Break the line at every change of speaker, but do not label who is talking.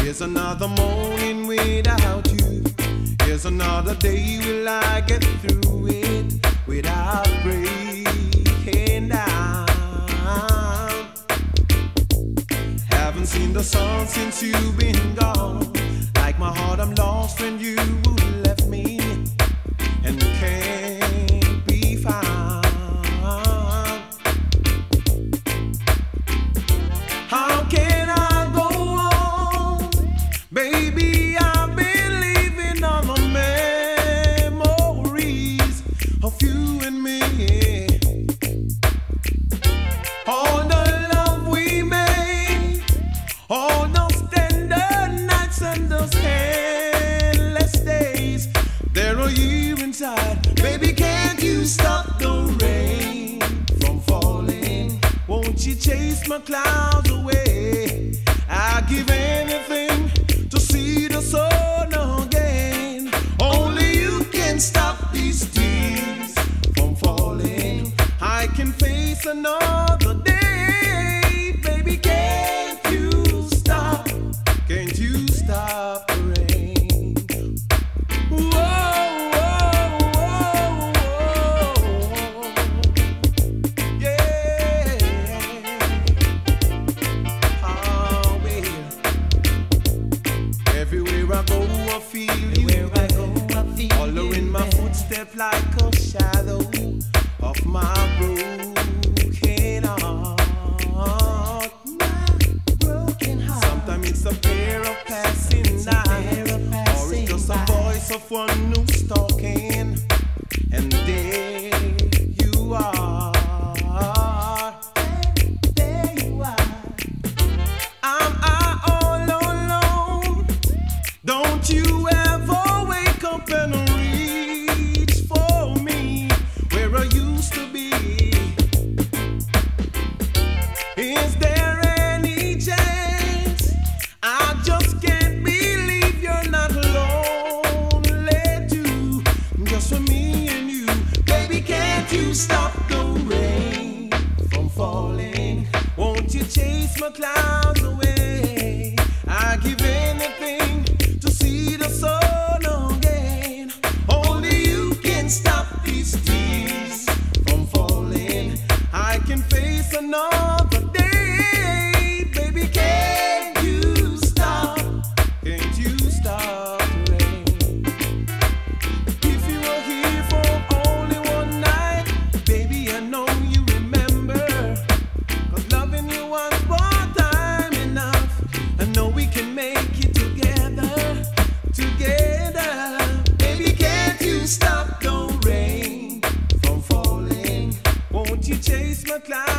Here's another morning without you. Here's another day, will I get through it without breaking down? Haven't seen the sun since you've been gone. Like my heart, I'm lost when you left me and can't be found. How can I go on? Baby, I've been living on the memories of you and me. All the love we made, all those tender nights and those endless days, they're all here inside. Baby, can't you stop the rain from falling? Won't you chase my clouds away? I'd give anything to see the sun again. Only you can stop these tears from falling. I can face another day. Baby, can't you stop? Can't you stop the rain? Whoa, whoa, whoa, yeah. Oh, baby. Everywhere I go, I feel you. Following my footsteps like a shadow of my broken heart. Sometimes it's a pair of passing eyes, or it's just a voice of one who's talking. And there you are. There you are. Am I all alone? Don't you ever wake up and reach for me where I used to be? Is there any chance? I just can't believe you're not lonely too. Just for me and you. Baby, can't you stop the rain from falling? Won't you chase my clouds away? I give anything to see the sun again. Only you can stop these tears from falling. I can face another day. Baby, can't you stop? Can't you stop the rain? If you were here for only one night, baby, I know you remember. 'Cause loving you once more time enough. I know we can make it together, together. Baby, can't you stop the rain from falling? Won't you chase my clouds